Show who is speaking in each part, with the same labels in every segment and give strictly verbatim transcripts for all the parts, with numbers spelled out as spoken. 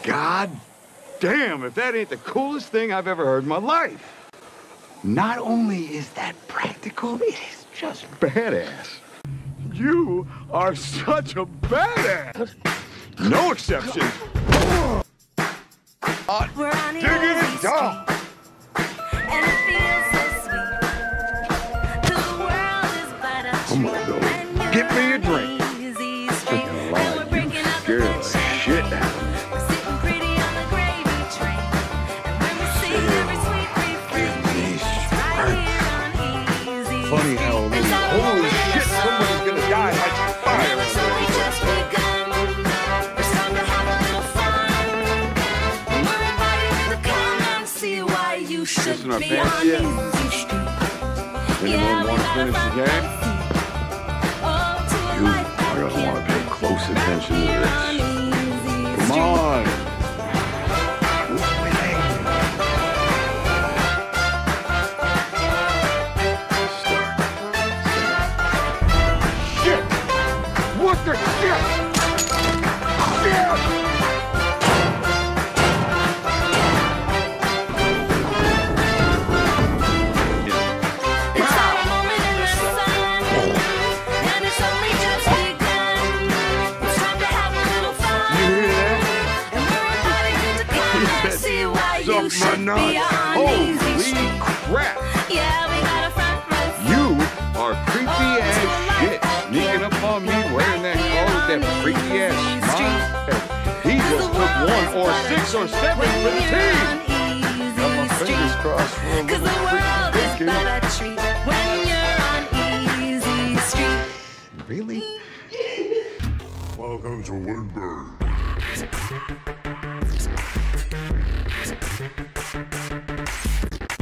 Speaker 1: God damn, if that ain't the coolest thing I've ever heard in my life. Not only is that practical, it is just badass. You are such a badass. No exceptions. Uh, digging it down.
Speaker 2: And it feels so sweet. The world is but a
Speaker 1: Come on, though. Get me a drink. Freaking lie, you scare the shit out of me.
Speaker 2: We're sitting pretty on the gravy train. And when we sing every sweet refrain, it's right here on Easy
Speaker 1: Funny how, I mean, holy shit, somebody's gonna die like fire.
Speaker 2: Never shall we just begun. It's time to have a little fun. We're invited to come and see why you should
Speaker 1: Listen up,
Speaker 2: be
Speaker 1: fans,
Speaker 2: on
Speaker 1: yeah.
Speaker 2: Easy Street.
Speaker 1: Anyone want to finish the game?
Speaker 2: Oh, to a
Speaker 1: You
Speaker 2: life
Speaker 1: are gonna want to pay close attention to this. Come
Speaker 2: Come
Speaker 1: on. Shit! What the shit? Shit!
Speaker 2: It's our moment in the sun, and it's only just begun. It's time to have a little fun.
Speaker 1: You hear that?
Speaker 2: And we're inviting you to come and see why you
Speaker 1: Something
Speaker 2: should
Speaker 1: or not.
Speaker 2: be on
Speaker 1: Holy
Speaker 2: Easy Street.
Speaker 1: crap!
Speaker 2: Yeah, we got a front row seat.
Speaker 1: You are creepy ass shit. Sneaking up on me wearing that clothes, that freaky ass smile. He just took one or six or seven for the team. Got my fingers crossed for a
Speaker 2: Cause
Speaker 1: little
Speaker 2: the world is
Speaker 1: freaky
Speaker 2: but a treat when you're on Easy Street.
Speaker 1: Really?
Speaker 3: Welcome to Windburn.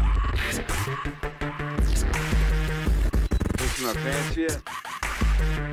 Speaker 1: Listen up, pants yet?